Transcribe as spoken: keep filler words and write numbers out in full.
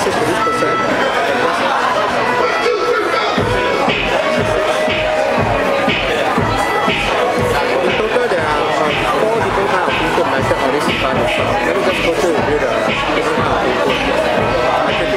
message to this person. In total, there are uh, four different kinds of input method on this device itself. Let me just go through with you the different kind of input. I can